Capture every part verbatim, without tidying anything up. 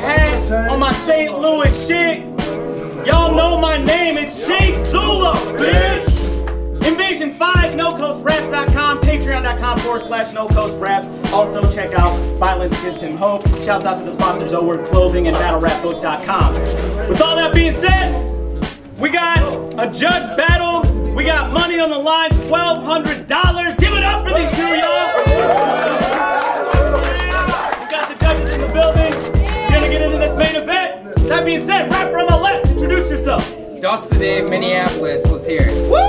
hat on my Saint Louis shit. Y'all know my name, it's Shake Zula, bitch! Invasion five, no coast raps dot com, patreon.com forward slash no coast raps. Also check out Violence Gives Him Hope. Shouts out to the sponsors O Word Clothing and battle rap book dot com. With all that being said, we got a judge battle. We got money on the line, twelve hundred dollars. Give it up for these two, y'all. We got the judges in the building. We're gonna get into this main event. That being said, rapper on my left, introduce yourself. Dust Dave, Minneapolis. Let's hear it. Woo!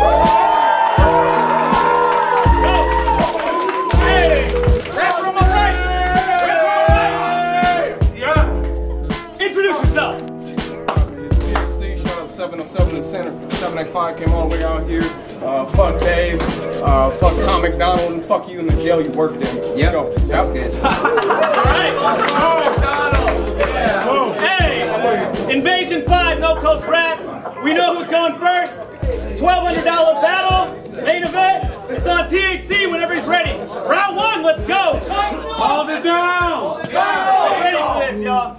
Hey, rapper on my right. Rapper on my right. Yeah. Introduce yourself. seven oh seven in the center, seven eighty-five came all the way out here. Uh, fuck Dave, uh, fuck Tom McDonald, and fuck you in the jail you worked in. Yep, go. sounds good. Alright. Tom McDonald. Yeah. Hey, Invasion five, No Coast Raps. We know who's going first. twelve hundred dollar battle, main event. It's on T H C whenever he's ready. Round one, let's go. Hold it down. Go. Ready for this, y'all.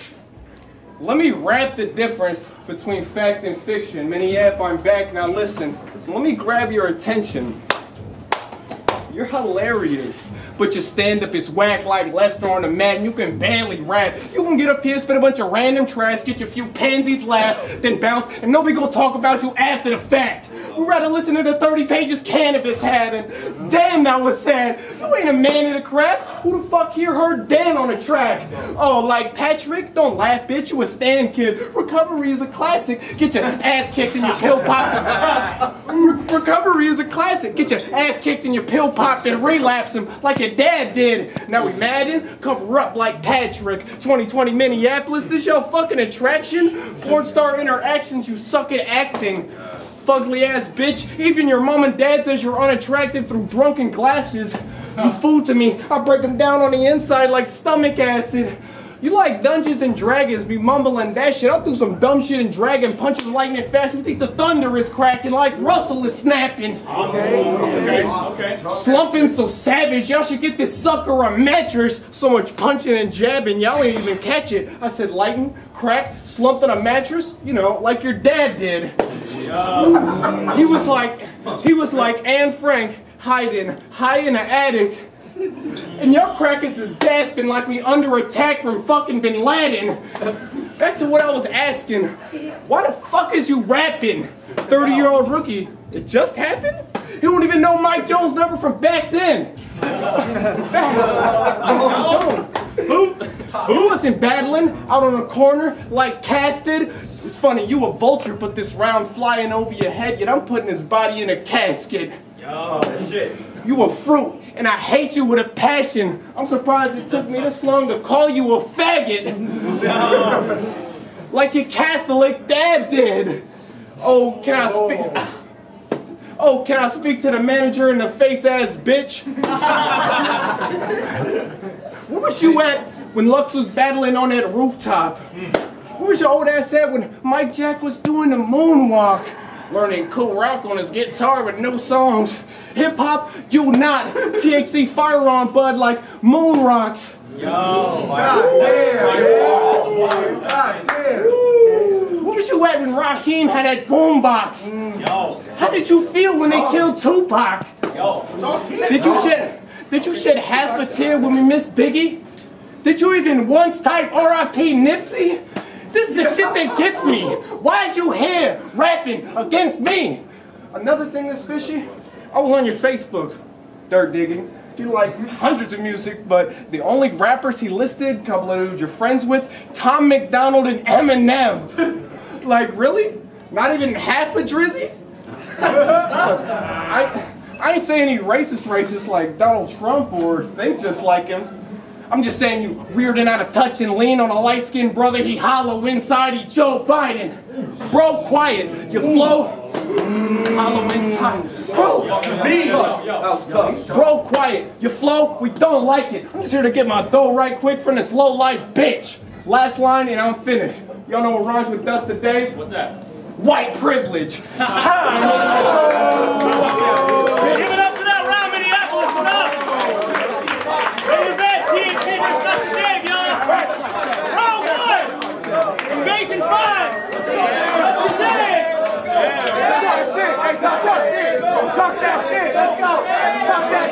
Let me rap the difference between fact and fiction. Minneapolis, I'm back. Now listen, let me grab your attention. You're hilarious, but your stand-up is whack like Lester on the mat, and you can barely rap. You can get up here, spit a bunch of random trash, get your few pansies laugh, then bounce, and nobody gonna talk about you after the fact. We'd rather listen to the thirty pages Cannabis had, and damn, that was sad. You ain't a man in the craft. Who the fuck here heard Dan on the track? Oh, like Patrick? Don't laugh, bitch, you a stand kid. Recovery is a classic. Get your ass kicked in your pill pop. Recovery is a classic. Get your ass kicked in your pill pop and relapse him like your dad did. Now we Madden, cover up like Patrick. twenty twenty Minneapolis, this your fucking attraction? Four star interactions, you suck at acting. Fugly ass bitch, even your mom and dad says you're unattractive through drunken glasses. You fool to me, I break them down on the inside like stomach acid. You like Dungeons and Dragons, be mumbling that shit. I'll do some dumb shit and dragon, punching lightning fast. You think the thunder is cracking like Russell is snapping. Okay, okay, okay. Slumping so savage, y'all should get this sucker a mattress. So much punching and jabbing, y'all ain't even catch it. I said lightning, crack, slumped on a mattress, you know, like your dad did. Yeah. He was like, he was like Anne Frank, hiding, high in the attic. And your crackers is gasping like we under attack from fucking Bin Laden. Back to what I was asking. Why the fuck is you rapping? thirty year old rookie. It just happened? You don't even know Mike Jones' number from back then. Who? Who wasn't battling out on the corner like casted? It's funny, you a vulture, but this round flying over your head, yet I'm putting his body in a casket. Yo, shit. You a fruit, and I hate you with a passion. I'm surprised it took me this long to call you a faggot. No. Like your Catholic dad did. Oh, can I speak? Oh, can I speak to the manager in the face-ass bitch? Where was you at when Lux was battling on that rooftop? Where was your old ass at when Mike Jack was doing the moonwalk? Learning cool rock on his guitar with no songs. Hip hop, you not. T H C fire on bud like moon rocks. Yo, God damn, God damn. Where was you at when Raheem had that boombox? Yo. How did you feel when they killed Tupac? Yo. Did you shed Did you shed half a tear when we missed Biggie? Did you even once type R I P Nipsey? This is the shit that gets me. Why is you here rapping against me? Another thing that's fishy, I was on your Facebook, dirt digging. You like hundreds of music, but the only rappers he listed, a couple of dudes you're friends with, Tom McDonald and Eminem. Like really? Not even half a Drizzy? I, I ain't saying he racist racist like Donald Trump or think just like him. I'm just saying you weirding out of touch and lean on a light-skinned brother, he hollow inside, he Joe Biden. Bro, quiet, you flow, hollow inside. Bro, me. That was tough. Bro, quiet, you flow, we don't like it. I'm just here to get my dough right quick from this low-life bitch. Last line and I'm finished. Y'all know what rhymes with Dust today? What's that? White privilege. Give it up for that round, Minneapolis, what up? Ready to bet, T H C versus Dust Dave, y'all. Round one. Hey, talk that shit. Talk that shit. Let's go. Talk that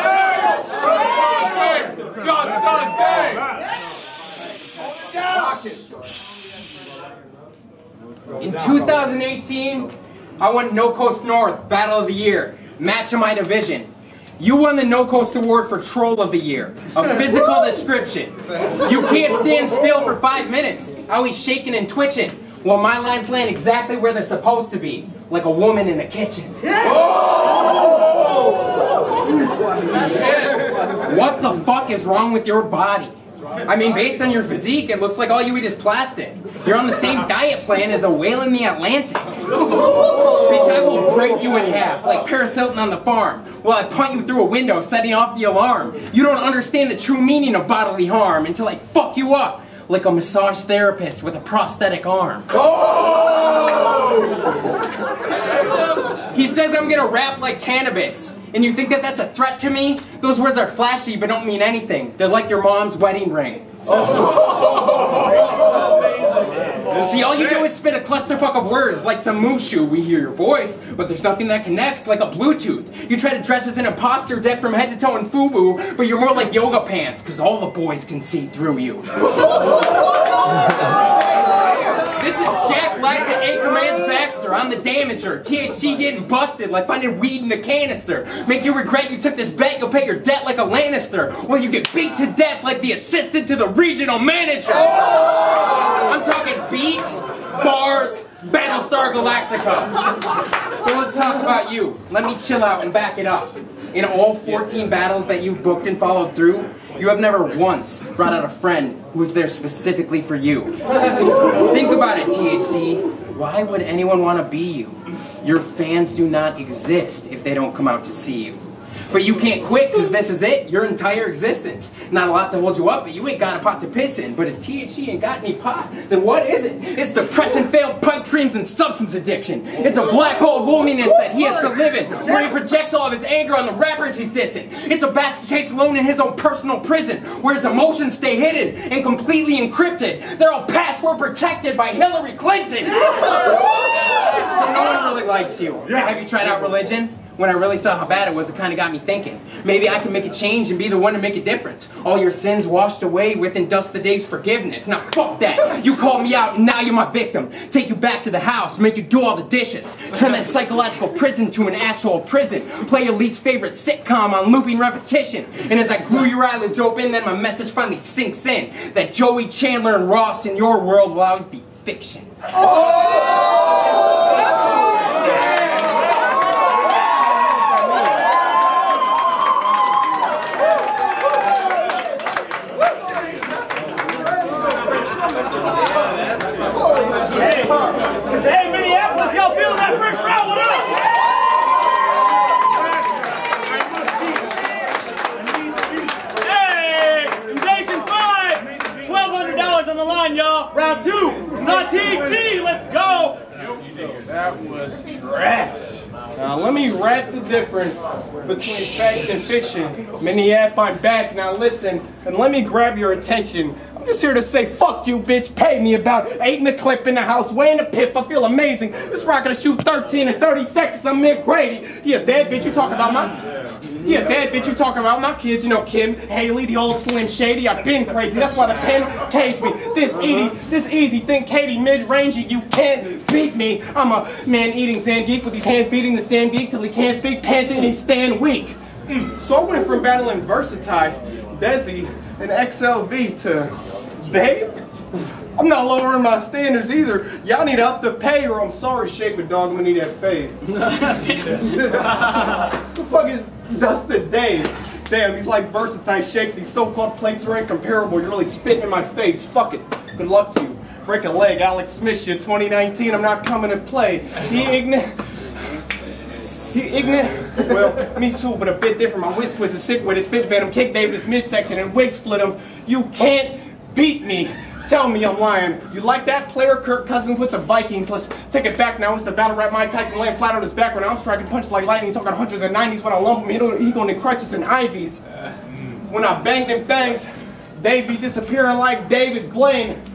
shit. Just done In two thousand eighteen, I won No Coast North Battle of the Year, match of my division. You won the No Coast Award for Troll of the Year, a physical description. You can't stand still for five minutes, always shaking and twitching, while my lines land exactly where they're supposed to be, like a woman in the kitchen. What the fuck is wrong with your body? I mean, based on your physique, it looks like all you eat is plastic. You're on the same diet plan as a whale in the Atlantic. Bitch, I will break you in half, like Paris Hilton on the farm, while I punt you through a window, setting off the alarm. You don't understand the true meaning of bodily harm until I fuck you up, like a massage therapist with a prosthetic arm. He says I'm gonna rap like cannabis, and you think that that's a threat to me? Those words are flashy but don't mean anything. They're like your mom's wedding ring. See, all you do is spit a clusterfuck of words like some Mushu. We hear your voice, but there's nothing that connects like a Bluetooth. You try to dress as an imposter decked from head to toe in FUBU, but you're more like yoga pants, cause all the boys can see through you. This is Jack Black to Anchorman's Baxter. I'm the damager. T H C getting busted like finding weed in a canister. Make you regret you took this bet, you'll pay your debt like a Lannister. While you get beat to death like the assistant to the regional manager. I'm talking beats, bars, Battlestar Galactica. Well, let's talk about you. Let me chill out and back it up. In all fourteen battles that you've booked and followed through, you have never once brought out a friend who was there specifically for you. Think about it, T H C. Why would anyone want to be you? Your fans do not exist if they don't come out to see you. But you can't quit because this is it, your entire existence. Not a lot to hold you up, but you ain't got a pot to piss in. But if T H C ain't got any pot, then what is it? It's depression, failed pipe dreams, and substance addiction. It's a black hole of loneliness that he has to live in, where he projects all of his anger on the rappers he's dissing. It's a basket case alone in his own personal prison, where his emotions stay hidden and completely encrypted. They're all password protected by Hillary Clinton. So no one really likes you. Have you tried out religion? When I really saw how bad it was, it kind of got me thinking. Maybe I can make a change and be the one to make a difference. All your sins washed away within dust the day's forgiveness. Now fuck that. You called me out and now you're my victim. Take you back to the house, make you do all the dishes. Turn that psychological prison to an actual prison. Play your least favorite sitcom on looping repetition. And as I glue your eyelids open, then my message finally sinks in. That Joey, Chandler, and Ross in your world will always be fiction. Oh! Hey, Minneapolis, y'all feeling that first round? What up? Hey, Invasion five, twelve hundred dollars on the line, y'all. Round two, it's on T H C, let's go. That was trash. Now let me wrap the difference between fact and fiction. Minneapolis, I'm back. Now listen, and let me grab your attention. I'm just here to say, fuck you, bitch. Pay me about eight in the clip in the house, weighing the piff. I feel amazing. This rock gonna shoot thirteen in thirty seconds. I'm Mick Grady. Yeah, dead bitch. You talking about my? Yeah, dead bitch. You talking about my kids? You know, Kim, Haley, the old Slim Shady. I've been crazy. That's why the pen caged me. This easy, this easy. Think Katie mid-rangey. You can't beat me. I'm a man-eating Zan geek with these hands beating the stand geek till he can't speak, panting and he stand weak. Mm. So I went from battling Versatile, Desi, and X L V to babe. I'm not lowering my standards either. Y'all need to up the pay or I'm sorry, Shape Dog, I'm gonna need that fade. The fuck is Dustin Dave? Damn, he's like Versatile Shape. These so-called plates are incomparable. You're really spitting in my face. Fuck it. Good luck to you. Break a leg, Alex Smith shit. twenty nineteen, I'm not coming to play. He ignorant. He ignorant? Well, me too, but a bit different. My whiz twist is sick with his spit venom. Kick Davis midsection and wig split him. You can't beat me. Tell me I'm lying. You like that player, Kirk Cousins with the Vikings? Let's take it back now. It's the battle rap Mike Tyson laying flat on his back when I'm striking punches like lightning, talking hundreds and nineties. When I lump him, he, don't, he gonna need crutches and ivies. When I bang them things, they be disappearing like David Blaine.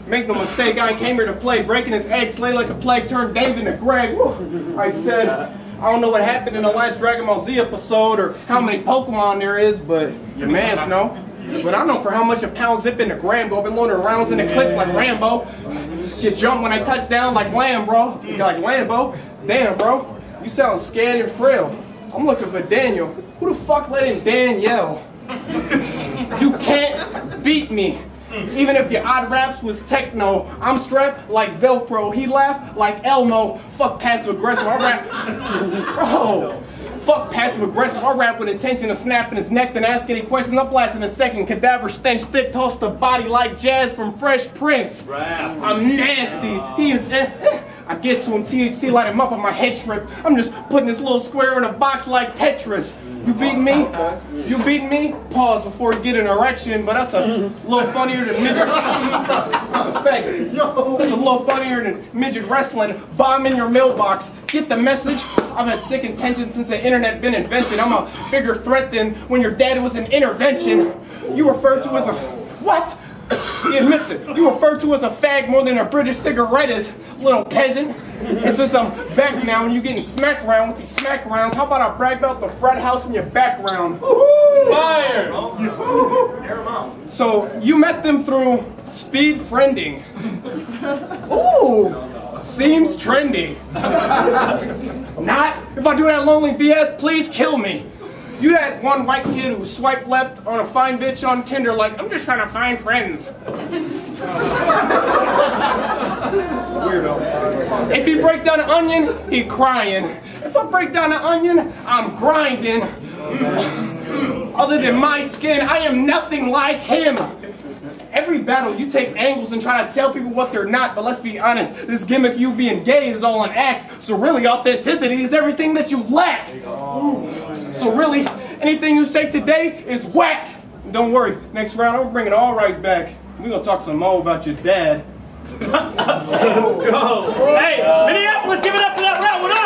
Make no mistake, I came here to play, breaking his egg, slay like a plague, turned Dave into Greg. Woo. I said, I don't know what happened in the last Dragon Ball Z episode or how many Pokemon there is, but your mans know. But I know for how much a pound zip into Grambo, been loading rounds in the clips like Rambo. Get jumped when I touch down like Lamb, bro. Like Lambo. Damn, bro. You sound scared and frail. I'm looking for Daniel. Who the fuck let in Danielle? You can't beat me. Even if your odd raps was techno, I'm strapped like Velcro. He laughed like Elmo. Fuck passive aggressive. I rap. Bro. Fuck passive aggressive. I rap with intention of snapping his neck, then ask any questions. I'm blasting a second. Cadaver stench, thick, toss the body like Jazz from Fresh Prince. I'm nasty. He is. Eh, eh. I get to him, T H C, light him up on my head trip. I'm just putting this little square in a box like Tetris. You beating me? You beating me? Pause before you get an erection, but that's a little funnier than midget. That's a little funnier than midget wrestling. Bomb in your mailbox. Get the message? I've had sick intentions since the internet been invented. I'm a bigger threat than when your dad was an intervention. You refer to as a what? He admits it. You refer to as a fag more than a British cigarette is, little peasant. And since I'm back now and you getting smacked around with these smack rounds, how about I brag about the frat house in your background? Fire! So you met them through speed friending. Ooh, seems trendy. Not if I do that lonely B S, please kill me. You that one white kid who swiped left on a fine bitch on Tinder like, I'm just trying to find friends. Weirdo. If he break down an onion, he crying. If I break down an onion, I'm grinding. Other than my skin, I am nothing like him. Every battle, you take angles and try to tell people what they're not, but let's be honest, this gimmick you being gay is all an act, so really authenticity is everything that you lack. So really, anything you say today is whack. Don't worry, next round I'm bringing it all right back. We're gonna talk some more about your dad. Let's go. Hey, Minneapolis, give it up for that round. What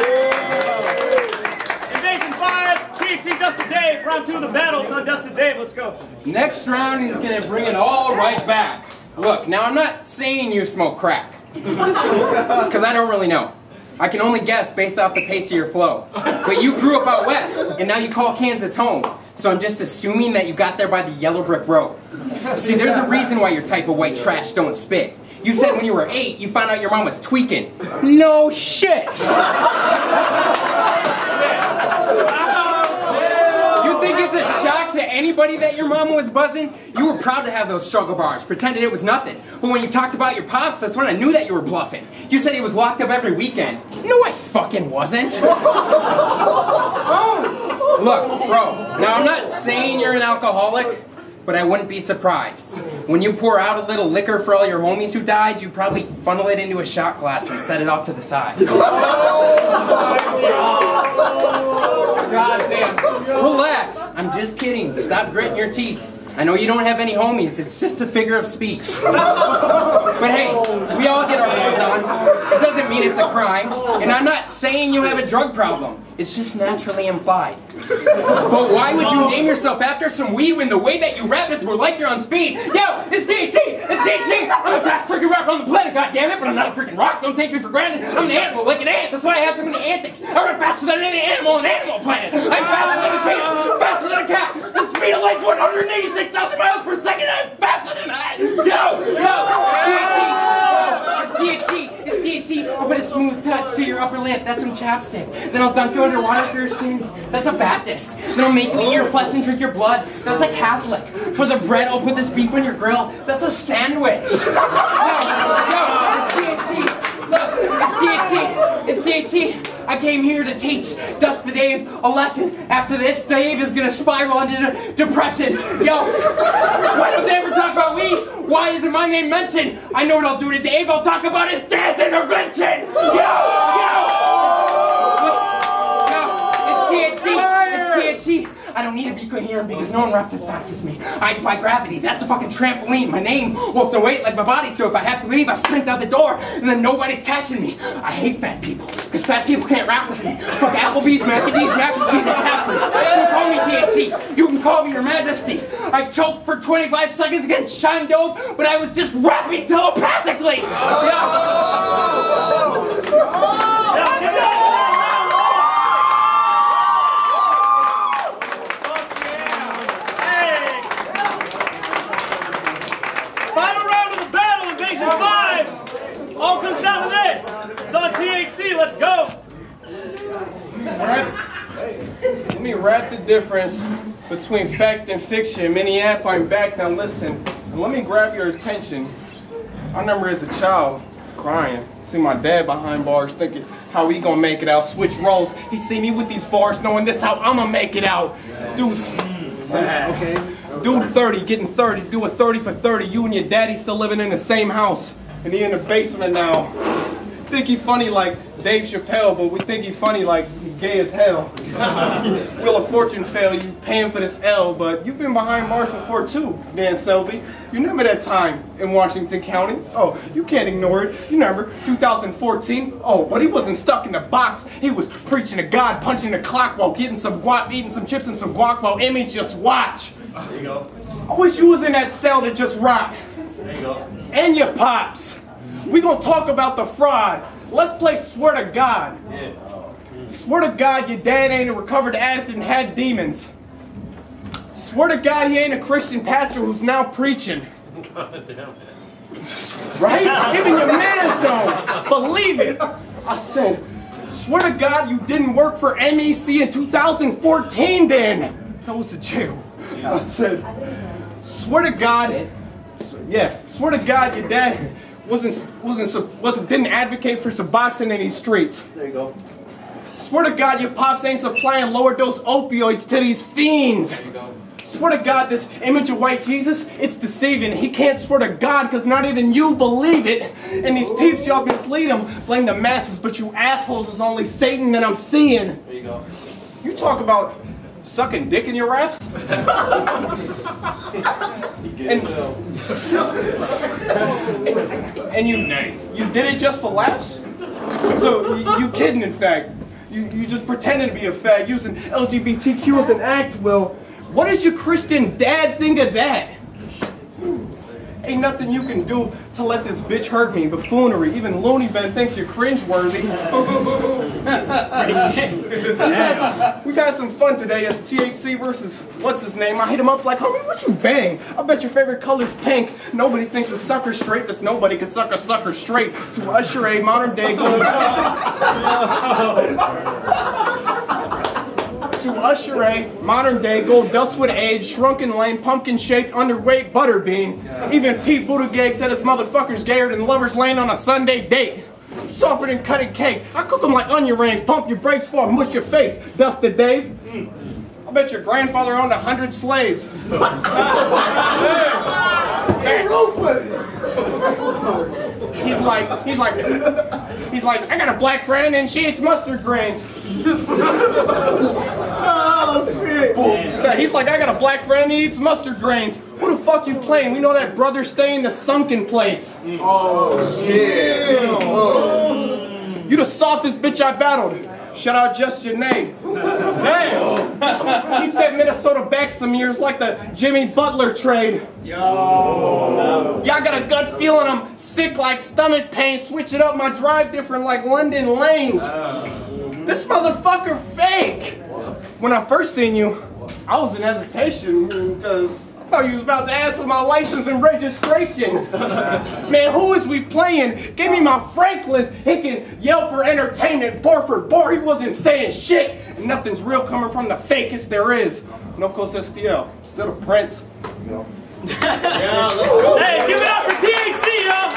up? Invasion five, T H C Dustin Dave. Round two of the battle. It's on Dustin Dave. Let's go. Next round, he's gonna bring it all right back. Look, now I'm not saying you smoke crack, because I don't really know. I can only guess based off the pace of your flow. But you grew up out west, and now you call Kansas home. So I'm just assuming that you got there by the yellow brick road. See, there's a reason why your type of white trash don't spit. You said when you were eight, you found out your mom was tweaking. No shit! You think it's a shock to anybody that your mama was buzzing? You were proud to have those struggle bars, pretended it was nothing. But when you talked about your pops, that's when I knew that you were bluffing. You said he was locked up every weekend. No, I fucking wasn't. Look, bro, now I'm not saying you're an alcoholic, but I wouldn't be surprised. When you pour out a little liquor for all your homies who died, you probably funnel it into a shot glass and set it off to the side. God damn. Relax. I'm just kidding. Stop gritting your teeth. I know you don't have any homies. It's just a figure of speech. But hey, we all get our hands on. It doesn't mean it's a crime. And I'm not saying you have a drug problem. It's just naturally implied. But why would you name yourself after some weed when the way that you rap is more like you're on speed? Yo, it's T H C! It's T H C! I'm the fast freaking rapper on the planet, goddammit, but I'm not a freaking rock. Don't take me for granted. I'm an animal, like an ant. That's why I have so many antics. I run faster than any animal on Animal Planet. I'm faster than a cheetah, faster than a cat. The speed of light's one hundred eighty-six thousand miles per second. I'm faster than that. Yo, yo, it's T H C. It's T H C. I'll put a smooth touch to your upper lip. That's some chapstick. Then I'll dunk you underwater for your sins. That's a Baptist. Then I'll make you eat your flesh and drink your blood. That's a Catholic. For the bread, I'll put this beef on your grill. That's a sandwich. Yo, yo, it's T H C. Look, it's T H C. It's T H C. I came here to teach Dustin Dave a lesson. After this, Dave is gonna spiral into depression. Yo, why don't they ever talk about weed? Why isn't my name mentioned? I know what I'll do to Dave. I'll talk about his dad's intervention. Yo, yo, yo, it's T H C. It's T H C. I don't need to be coherent because no one raps as fast as me. I defy gravity. That's a fucking trampoline. My name holds no weight like my body, so if I have to leave, I sprint out the door, and then nobody's catching me. I hate fat people because fat people can't rap with me. Fuck Applebee's, Mac and D's, Mac and Cheese, and Catherine's. Don't call me T H C. You can call me Your Majesty. I choked for twenty-five seconds against Shine Dope, but I was just rapping telepathically. Final round of the battle, Invasion five! All comes down to this. It's on T H C, let's go! Alright? Let me wrap the difference between fact and fiction. Mini App, I'm back. Now listen, and let me grab your attention. I remember as a child, crying. See my dad behind bars thinking how he gonna make it out. Switch roles. He see me with these bars knowing this how I'ma make it out. Dude, okay. Dude thirty, getting thirty, do a thirty for thirty. You and your daddy still living in the same house. And he in the basement now. Think he funny like Dave Chappelle, but we think he funny like he gay as hell. Wheel of Fortune fail, you paying for this L, but you've been behind bars before too, Dan Selby. You remember that time in Washington County? Oh, you can't ignore it. You remember two thousand fourteen? Oh, but he wasn't stuck in the box. He was preaching to God, punching the clock while getting some guap, eating some chips and some guac while Emmys just watch. There you go. I wish you was in that cell to just rock. There you go. And your pops. We gonna talk about the fraud. Let's play Swear to God. Yeah. Swear to God your dad ain't a recovered addict and had demons. Swear to God he ain't a Christian pastor who's now preaching. God damn it. Right? Even your mans don't. Believe it. I said, swear to God you didn't work for M E C in two thousand fourteen then. That was a jail. I said, swear to God, yeah, swear to God your dad wasn't, wasn't, wasn't, didn't advocate for Suboxone in these streets. There you go. Swear to God your pops ain't supplying lower dose opioids to these fiends. There you go. Swear to God this image of white Jesus, it's deceiving. He can't swear to God because not even you believe it. And these peeps y'all mislead them, blame the masses, but you assholes is only Satan that I'm seeing. There you go. You talk about sucking dick in your raps? and, and you nice. You did it just for laughs? So you, you kidding in fact. You, you just pretending to be a fag using L G B T Q as an act. Well, what does your Christian dad think of that? Ain't nothing you can do to let this bitch hurt me. Buffoonery. Even Looney Ben thinks you're cringeworthy. We've had some fun today as T H C versus what's his name. I hit him up like, homie, what you bang? I bet your favorite color's pink. Nobody thinks a sucker straight. This nobody could suck a sucker straight. To usher a modern day gold. To usher a modern day gold dust with age, shrunken lane, pumpkin shaped, underweight butterbean. Even Pete Buttigieg said his motherfucker's gayer than Lover's Lane on a Sunday date. Softer than cutting cake. I cook them like onion rings, pump your brakes for 'em, mush your face. Dusted Dave. I bet your grandfather owned a hundred slaves. He's like, he's like, he's like, I got a black friend and she eats mustard grains. Oh shit! So he's like, I got a black friend and he eats mustard grains. Who the fuck you playing? We know that brother stay in the sunken place. Oh shit! Oh. You the softest bitch I battled. Shout out Just Janae. Damn! He set Minnesota back some years like the Jimmy Butler trade. Yo! Y'all got a gut feeling I'm sick like stomach pain. Switch it up, my drive different like London lanes. This motherfucker fake! When I first seen you, I was in hesitation because I thought you was about to ask for my license and registration. Man, who is we playing? Give me my Franklin. He can yell for entertainment, bar for bar. He wasn't saying shit. And nothing's real coming from the fakest there is. No Coast S T L. Still the Prince. Yeah, let's go. Hey, give it up for T H C, y'all!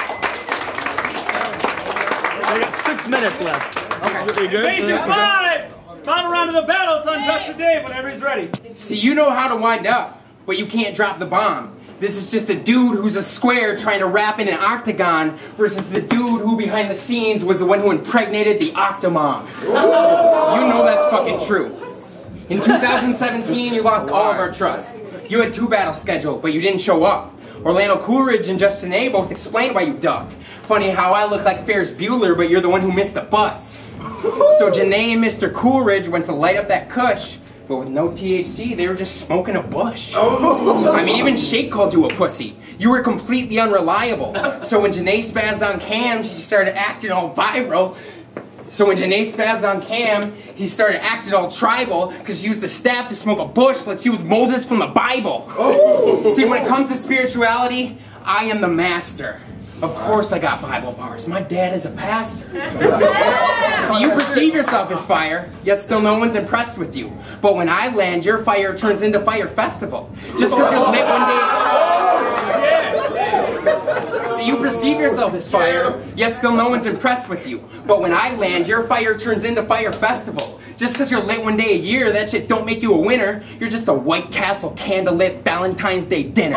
I got six minutes left. Okay. You good? Invasion five! Final round of the battle. It's on Dustin Dave whenever he's ready. See, you know how to wind up, but you can't drop the bomb. This is just a dude who's a square trying to rap in an octagon versus the dude who behind the scenes was the one who impregnated the Octomom. You know that's fucking true. In two thousand seventeen, you lost all of our trust. You had two battles scheduled, but you didn't show up. Orlando Coolidge and Just Janae both explained why you ducked. Funny how I look like Ferris Bueller, but you're the one who missed the bus. So Janae and Mister Coolidge went to light up that kush, but with no T H C, they were just smoking a bush. I mean, even Shake called you a pussy. You were completely unreliable. So when Janae spazzed on Cam, she started acting all viral. So when Janae spazzed on Cam, he started acting all tribal because she used the staff to smoke a bush like she was Moses from the Bible. Oh. See, when it comes to spirituality, I am the master. Of course I got Bible bars. My dad is a pastor. So you perceive yourself as fire, yet still no one's impressed with you. But when I land, your fire turns into Fire Festival. Just because you're lit one day... So you perceive yourself as fire, yet still no one's impressed with you. But when I land, your fire turns into Fire Festival. Just because you're lit one day a year, that shit don't make you a winner. You're just a White Castle candlelit Valentine's Day dinner.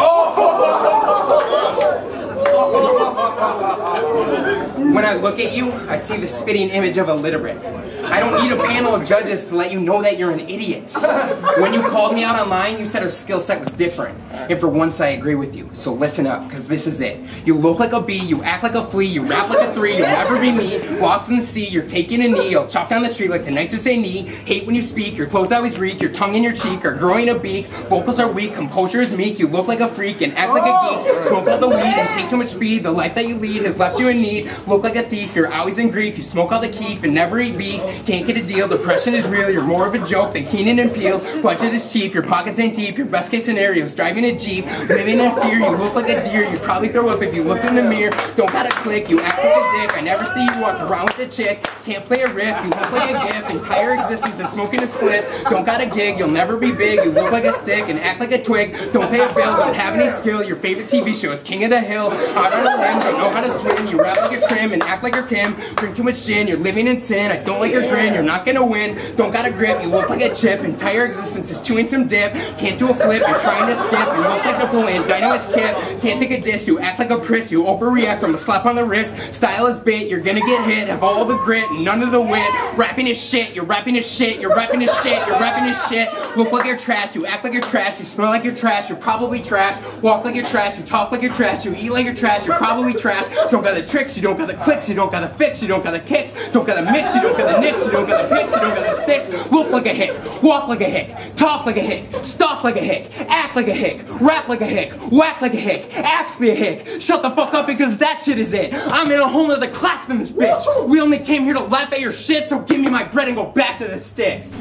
When I look at you, I see the spitting image of a literate. I don't need a panel of judges to let you know that you're an idiot. When you called me out online, you said her skill set was different. And for once, I agree with you. So listen up, because this is it. You look like a bee, you act like a flea, you rap like a three, you'll never be me. Lost in the sea, you're taking a knee, you'll chop down the street like the knights who say knee. Hate when you speak, your clothes always reek, your tongue in your cheek are growing a beak. Vocals are weak, composure is meek, you look like a freak and act like a geek. Smoke all the weed and take too much speed, the life that you lead has left you in need. Look like a thief, you're always in grief, you smoke all the keef and never eat beef. Can't get a deal, depression is real, you're more of a joke than Keenan and Peele. Budget is cheap, your pockets ain't deep, your best case scenario is driving a Jeep. Living in fear, you look like a deer, you'd probably throw up if you looked in the mirror. Don't gotta click, you act like a dick, I never see you walk around with a chick. Can't play a riff, you look like a gift, entire existence is smoking a split. Don't got a gig, you'll never be big, you look like a stick and act like a twig. Don't pay a bill, don't have any skill, your favorite T V show is King of the Hill. Out on a limb, don't know how to swim, you rap like a trim and act like you're Kim. Drink too much gin, you're living in sin, I don't like your grin, you're not gonna win. Don't got a grip, you look like a chip, entire existence is chewing some dip. Can't do a flip, you're trying to skip, you look like Napoleon, Dynamite's kid. Can't take a diss, you act like a priss, you overreact from a slap on the wrist. Style is bait, you're gonna get hit, have all the grit and none of the wit. Rapping is shit, you're rapping is shit, you're rapping is shit, you're rapping is shit. Look like you're trash, you act like you're trash, you smell like you're trash, you're probably trash. Walk like you're trash, you talk like you're trash, you eat like you're trash, you're probably trash. Don't got the tricks, you don't got the clicks, you don't got the fix, you don't got the kicks, don't got the mix, you don't got the nicks, you don't got the picks, you don't got the sticks. Look like a hick, walk like a hick, talk like a hick, stalk like a hick, act like a hick, rap like a hick, whack like a hick, actually a hick. Shut the fuck up because that shit is it. I'm in a whole nother class than this bitch. We only came here to laugh at your shit, so give me my bread and go back to the sticks.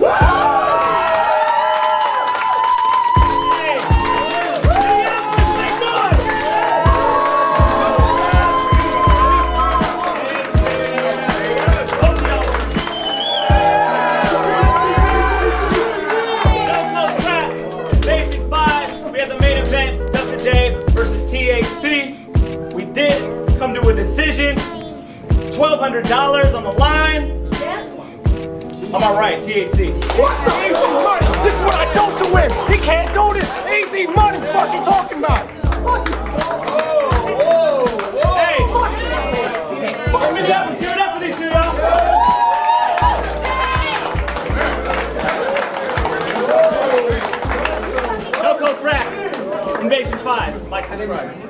T H C. We did come to a decision. twelve hundred dollars on the line. I'm alright, T H C. What? Easy money. This is what I do to him. He can't do this. Easy money. What are you talking about? Hey! Give it up. Give it up for these two, y'all. No Coast Raps. Invasion five. Like, subscribe.